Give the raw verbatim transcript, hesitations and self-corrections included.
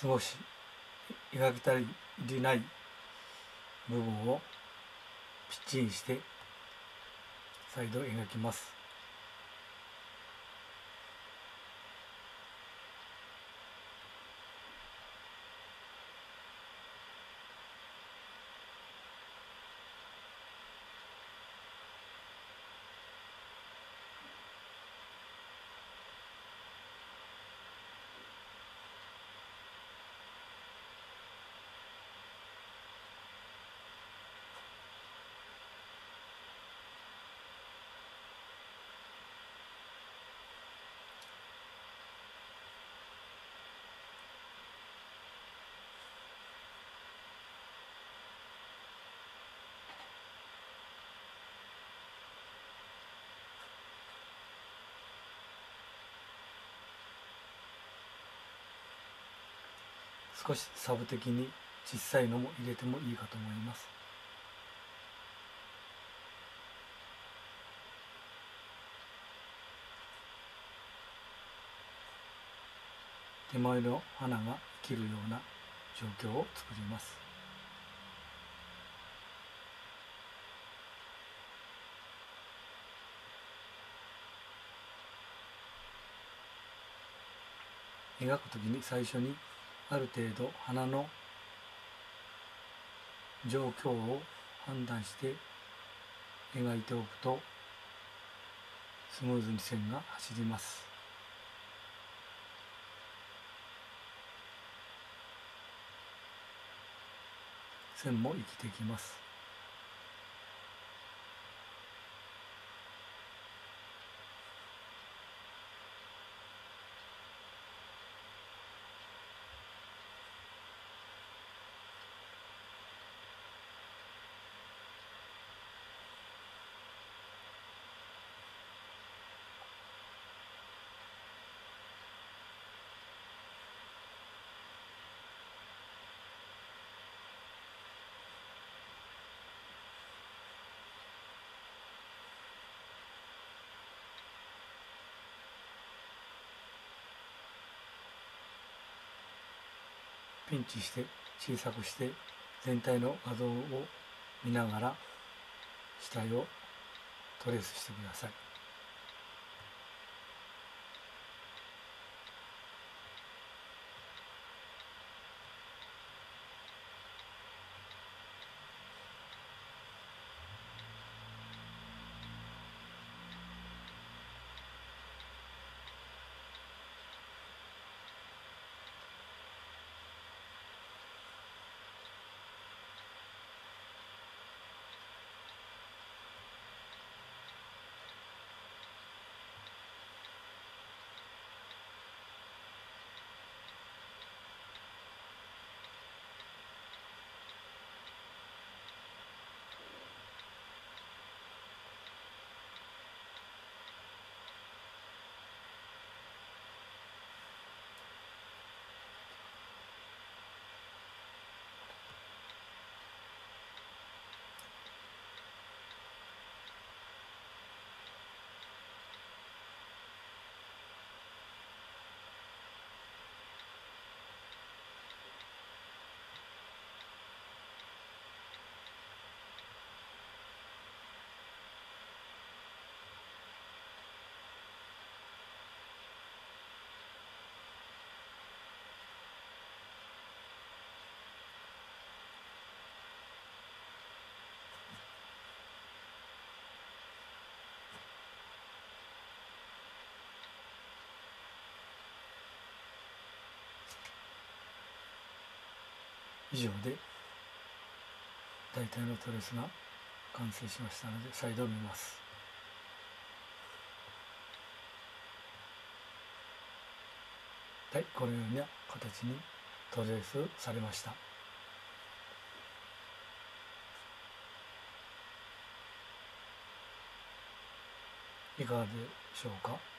少し描き足りない部分をピッチリして再度描きます。少しサブ的に小さいのも入れてもいいかと思います。手前の花が生きるような状況を作ります。描くときに最初にある程度花の状況を判断して描いておくとスムーズに線が走ります。線も生きてきます。ピンチして小さくして全体の画像を見ながら死体をトレースしてください。以上で大体のトレースが完成しましたので再度見ます。はい、このような形にトレースされました。いかがでしょうか。